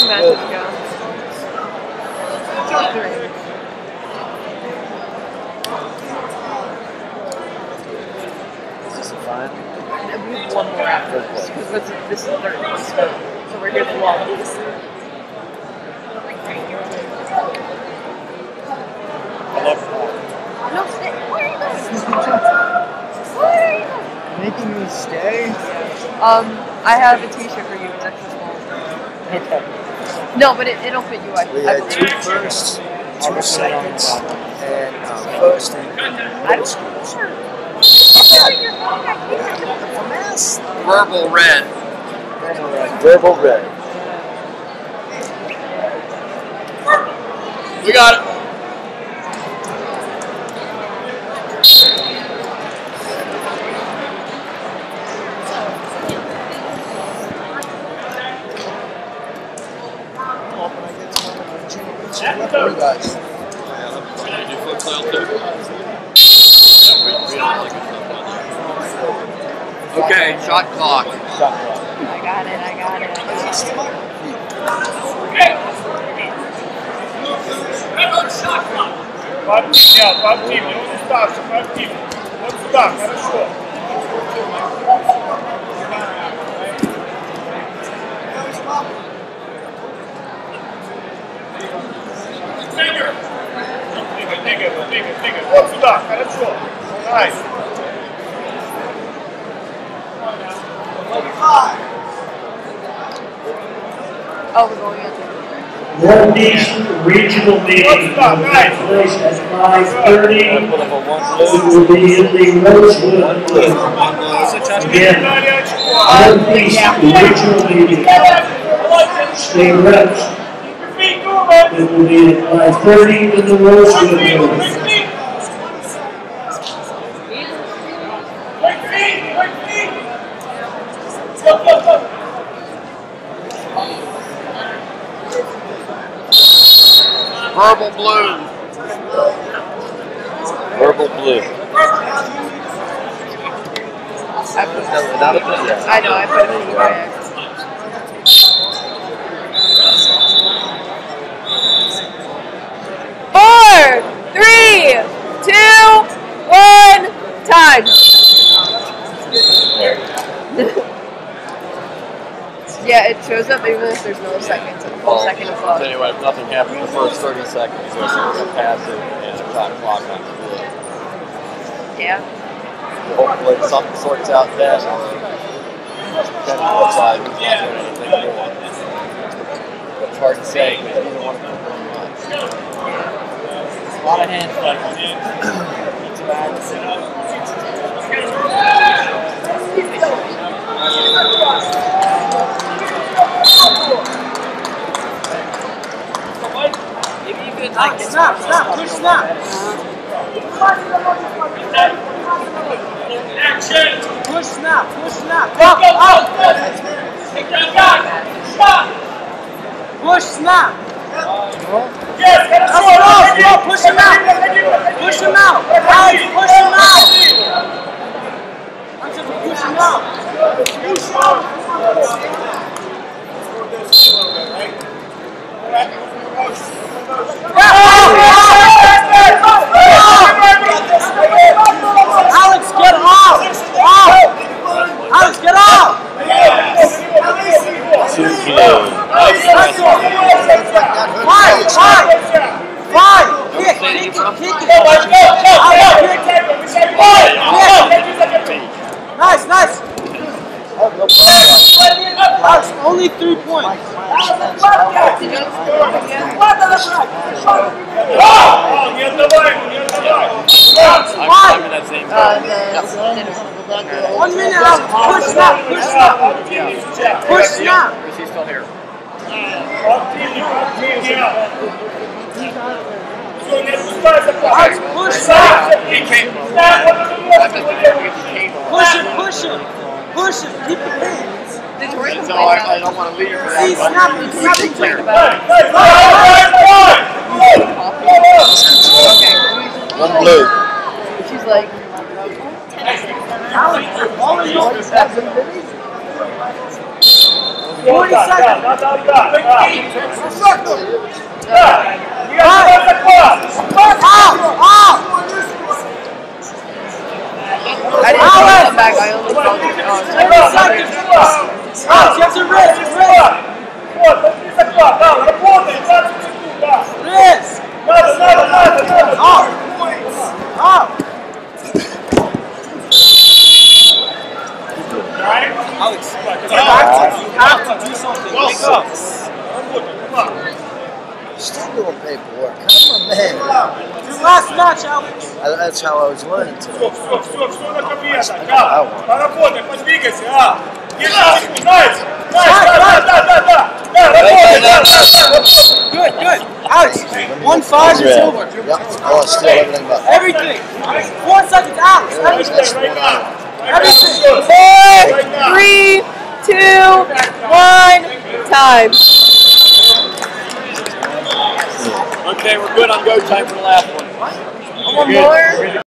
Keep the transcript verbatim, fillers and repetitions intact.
matches ago. Two or three. Is this a fine? We have one more after this, because this is the third one, so we're here for all of these. I love No, stay. Where are you going? Where are you going? making me stay. Um, I have a t-shirt for you. It's extra small. Okay. No, but it, it'll fit you. I, We I had two firsts, two seconds, and um, first and middle schools. Verbal red. Verbal red. Verbal red. We got it. What you guys? Can I do foot clown too? Yeah, we, we don't like it. Okay, shot clock. Shot clock. I got it. I got it. I got it. Подтим, подтим, не уставший, подтим. Вот сюда, хорошо. Двигай, двигай, двигай, двигай. Вот сюда, хорошо. Найс. Oh, we're going into One Nation regional meeting will take place at five thirty. It will be in the Rosewood. Again, One Nation regional meeting. State reps. It will be at five thirty in the Rosewood building. Verbal blue. Verbal blue. I put No, not a blue yet. I know, I put it in the bag. Four, three, two, one, time. Yeah, it shows up even if there's no seconds, a full Well, second of clock. Anyway, if nothing happened in the first thirty seconds, there's a passive and a shot clock on the blue. Yeah. Hopefully something sorts out then, or depending on what side who's not doing anything more. But it's hard to say, because either one of them very much. A lot of hand fighting. It's bad. Maybe you could like Snap, snap, push snap. Action! Push snap, push snap. Go, go, go! Push snap. Yes, Let's go, let's go, push him out. Push him out. Alex, push him out. I'm just push him out. Push him out. Alex, get off! Off! Alex, get off! Fight! Fight! Fight! Kick! Kick it! Kick it! Nice! Nice! Alex, only three points. I'm in that same Uh, the One minute out. Push snap. Push snap. Push snap. Is he still here? Alex, push snap. He came. Push it. Push it. Push it. Keep the pace. the Jordan So I, I don't want to leave for See, that. snap it. Snap it. complained Quick. about One blue. she's like, Alex, all of you. forty seconds. Да, да, да, да. Да. Не оставайся класс. Ow! Ow! I didn't come back. I only felt it. Oh, Alex, я же врез, врез. Вот, возьми заклад, да, работай, двадцать секунд, да. Врез! Надо, надо, надо, надо. Ow! Ow! Alex, You have to do something. Wake up. Still doing paperwork. Come on, man. Your last match, Alex. I, that's how I was learning today. Все, все, все, все на кабинетах, да. Поработай, подвигайся, а. десять секунд, найс, найс, да, да, да, да, да. Да, работай, да, да, да. Good, good. Alex, one five is over. Yep. Oh, still everything about that. Everything. Four seconds, Alex. Everything. Right now. Everything. Four, three, two, one, time. Okay, we're good on go time for the last one. One more.